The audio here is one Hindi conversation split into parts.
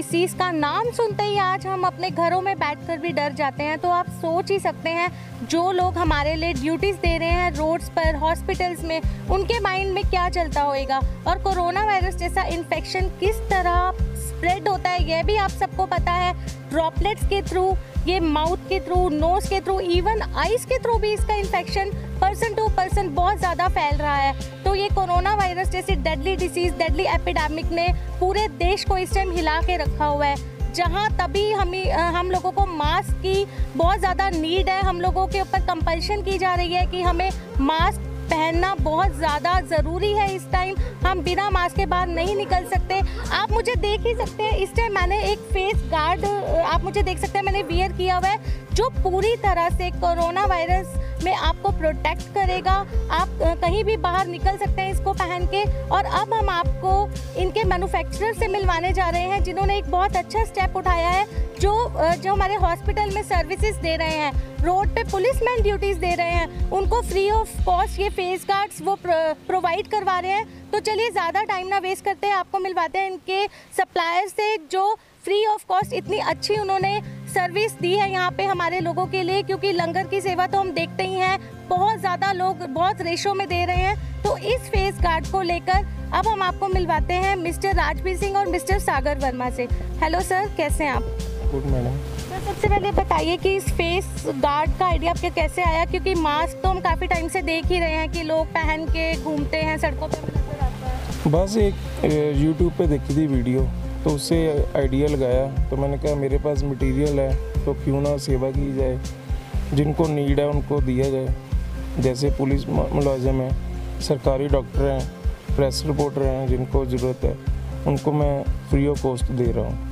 डिसीज़ का नाम सुनते ही आज हम अपने घरों में बैठकर भी डर जाते हैं। तो आप सोच ही सकते हैं जो लोग हमारे लिए ड्यूटीज़ दे रहे हैं रोड्स पर, हॉस्पिटल्स में, उनके माइंड में क्या चलता होएगा। और कोरोना वायरस जैसा इन्फेक्शन किस तरह स्प्रेड होता है यह भी आप सबको पता है। ड्रॉपलेट्स के थ्रू, ये माउथ के थ्रू, नोज़ के थ्रू, इवन आइज़ के थ्रू भी इसका इन्फेक्शन पर्सन टू पर्सन बहुत ज़्यादा फैल रहा है। तो ये कोरोना वायरस जैसी डेडली डिसीज़, डेडली एपिडेमिक ने पूरे देश को इस टाइम हिला के रखा हुआ है। जहाँ तभी हम लोगों को मास्क की बहुत ज़्यादा नीड है, हम लोगों के ऊपर कंपल्शन की जा रही है कि हमें मास्क पहनना बहुत ज़्यादा ज़रूरी है। इस टाइम हम बिना मास्क के बाहर नहीं निकल सकते। आप मुझे देख ही सकते हैं, इस टाइम मैंने एक फेस गार्ड, आप मुझे देख सकते हैं, मैंने वियर किया हुआ है जो पूरी तरह से कोरोना वायरस में आपको प्रोटेक्ट करेगा। आप कहीं भी बाहर निकल सकते हैं इसको पहन के। और अब हम आपको इनके मैन्युफैक्चरर से मिलवाने जा रहे हैं जिन्होंने एक बहुत अच्छा स्टेप उठाया है, जो हमारे हॉस्पिटल में सर्विसेज दे रहे हैं, रोड पे पुलिसमैन ड्यूटीज़ दे रहे हैं, उनको फ्री ऑफ कॉस्ट ये फेस गार्ड्स वो प्रोवाइड करवा रहे हैं। तो चलिए ज़्यादा टाइम ना वेस्ट करते हैं, आपको मिलवाते हैं इनके सप्लायर से जो फ्री ऑफ कॉस्ट इतनी अच्छी उन्होंने सर्विस दी है यहाँ पे हमारे लोगों के लिए। क्योंकि लंगर की सेवा तो हम देखते ही हैं, बहुत ज़्यादा लोग बहुत रेशो में दे रहे हैं। तो इस फेस गार्ड को लेकर अब हम आपको मिलवाते हैं मिस्टर राजवीर सिंह और मिस्टर सागर वर्मा से। हेलो सर, कैसे हैं आप? Good madam. सर सबसे पहले बताइए कि इस फेस गार्ड का आइडिया आपके कैसे आया? क्योंकि मास्क तो हम काफ़ी टाइम से देख ही रहे हैं कि लोग पहन के घूमते हैं सड़कों पे, नजर आता है। बस एक यूट्यूब पे देखी थी वीडियो, तो उससे आइडिया लगाया। तो मैंने कहा मेरे पास मटेरियल है तो क्यों ना सेवा की जाए, जिनको नीड है उनको दिया जाए। जैसे पुलिस मुलाजिम हैं, सरकारी डॉक्टर हैं, प्रेस रिपोर्टर हैं, जिनको ज़रूरत है उनको मैं फ्री ऑफ कॉस्ट दे रहा हूँ।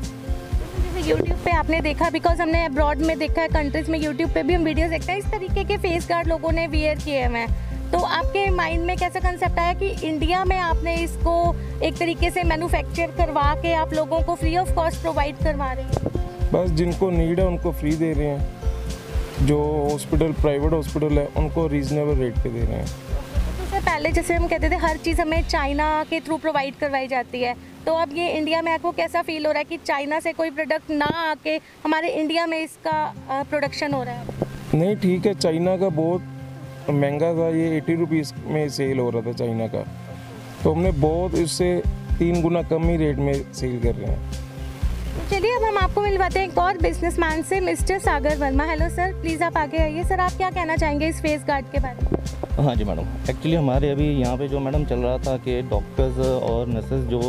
यूट्यूब पे आपने देखा, बिकॉज हमने अब्रॉड में देखा है, कंट्रीज़ में यूट्यूब पे भी हम वीडियोस देखते हैं, इस तरीके के फेस गार्ड लोगों ने वियर किए हुए हैं। तो आपके माइंड में कैसा कंसेप्ट आया कि इंडिया में आपने इसको एक तरीके से मैन्युफैक्चर करवा के आप लोगों को फ्री ऑफ कॉस्ट प्रोवाइड करवा रहे हैं? बस जिनको नीड है उनको फ्री दे रहे हैं, जो हॉस्पिटल प्राइवेट हॉस्पिटल है उनको रीज़नेबल रेट पे दे रहे हैं। तो सर पहले जैसे हम कहते थे हर चीज़ हमें चाइना के थ्रू प्रोवाइड करवाई जाती है, तो अब ये इंडिया में आपको कैसा फील हो रहा है कि चाइना से कोई प्रोडक्ट ना आके हमारे इंडिया में इसका प्रोडक्शन हो रहा है? नहीं, ठीक है, चाइना का बहुत महंगा था, ये 80 रुपीज़ में सेल हो रहा था चाइना का, तो हमने बहुत इससे 3 गुना कम ही रेट में सेल कर रहे हैं। चलिए अब हम आपको मिलवाते हैं एक और बिजनेसमैन से, mister Sagar Verma. Hello sir, please आप आगे आइए। सर आप क्या कहना चाहेंगे इस फेस गार्ड के बारे में? हाँ जी मैडम, एक्चुअली हमारे अभी यहाँ पे जो मैडम चल रहा था कि डॉक्टर्स और नर्सेज जो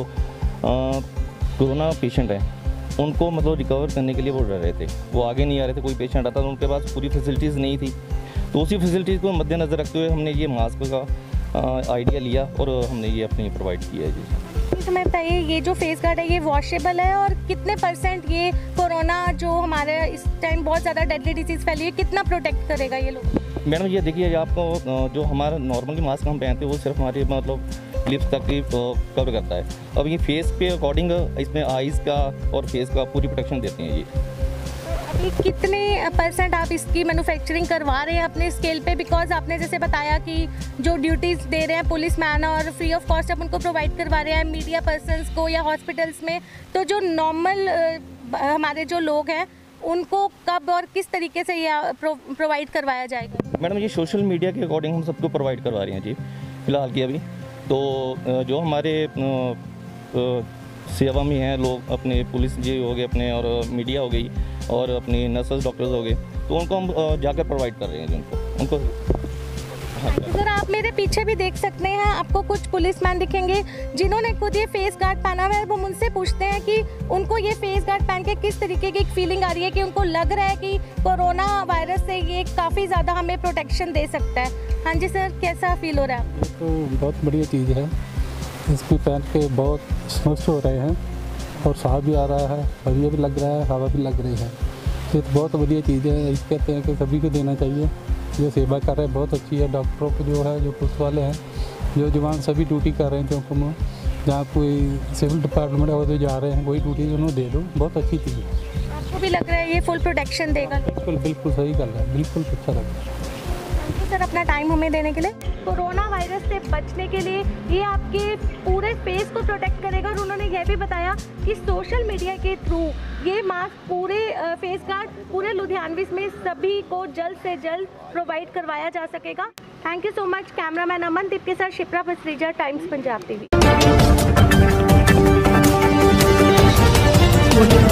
कोरोना पेशेंट हैं उनको मतलब रिकवर करने के लिए वो डर रहे थे, वो आगे नहीं आ रहे थे। कोई पेशेंट आता तो उनके पास पूरी फैसिलिटीज़ नहीं थी, तो उसी फैसिलिटीज़ को मद्देनज़र रखते हुए हमने ये मास्क का आइडिया लिया और हमने ये अपने प्रोवाइड किया है जी। हमें बताइए ये जो फेस गार्ड है ये वॉशेबल है और कितने % ये कोरोना जो हमारे इस टाइम बहुत ज़्यादा डेडली डिसीज़ फैली है कितना प्रोटेक्ट करेगा ये लोग? मैडम ये देखिए, आपको जो हमारा नॉर्मली मास्क हम पहनते हैं वो सिर्फ हमारे मतलब लिप्स तक ही कवर करता है। अब ये फेस पे अकॉर्डिंग इसमें आइज़ का और फेस का पूरी प्रोटेक्शन देते हैं ये। अभी कितने % आप इसकी मैन्युफैक्चरिंग करवा रहे हैं अपने स्केल पे? बिकॉज आपने जैसे बताया कि जो ड्यूटीज़ दे रहे हैं पुलिस मैन और फ्री ऑफ कॉस्ट आप उनको प्रोवाइड करवा रहे हैं मीडिया पर्सनस को या हॉस्पिटल्स में, तो जो नॉर्मल हमारे जो लोग हैं उनको कब और किस तरीके से ये प्रोवाइड करवाया जाएगा? मैडम ये सोशल मीडिया के अकॉर्डिंग हम सबको प्रोवाइड करवा रहे हैं जी फिलहाल की अभी। तो जो हमारे सेवा में हैं लोग, अपने पुलिस जी हो गए अपने, और मीडिया हो गई, और अपने नर्सेस डॉक्टर्स हो गए, तो उनको हम जाकर प्रोवाइड कर रहे हैं उनको। हाँ सर आप मेरे पीछे भी देख सकते हैं, आपको कुछ पुलिसमैन दिखेंगे जिन्होंने खुद ये फेस गार्ड पहना हुआ है। वो मुझसे पूछते हैं कि उनको ये फेस गार्ड पहन के किस तरीके की एक फीलिंग आ रही है, कि उनको लग रहा है कि कोरोना वायरस से ये काफ़ी ज़्यादा हमें प्रोटेक्शन दे सकता है। हाँ जी सर, कैसा फील हो रहा है आपको? तो बहुत बढ़िया चीज़ है, इसको पहन के बहुत स्वस्थ हो रहे हैं और साफ भी आ रहा है, बढ़िया भी लग रहा है, हवा भी लग रही है। ये तो बहुत बढ़िया चीज़ है, इस कहते हैं कि सभी को देना चाहिए। जो सेवा कर रहे हैं बहुत अच्छी है, डॉक्टरों को जो है, जो पुलिस वाले हैं, जो जवान सभी ड्यूटी कर रहे हैं, क्योंकि जहाँ कोई सिविल डिपार्टमेंट है वो तो जा रहे हैं, वही ड्यूटी उन्होंने दे दो, बहुत अच्छी चीज़ है। आपको भी लग रहा है ये फुल प्रोटेक्शन देगा? बिल्कुल बिल्कुल सही कर रहा है, बिल्कुल अच्छा लग रहा है। सर अपना टाइम हमें देने के लिए। कोरोना वायरस से बचने के लिए ये आपके पूरे पूरे फेस को प्रोटेक्ट करेगा। और उन्होंने यह भी बताया कि सोशल मीडिया के थ्रू ये मास्क पूरे फेस गार्ड पूरे लुधियानवी में सभी को जल्द से जल्द प्रोवाइड करवाया जा सकेगा। Thank you so much. Cameraman Amandeep के साथ शिप्रा भस्त्रीजा, टाइम्स पंजाब टीवी।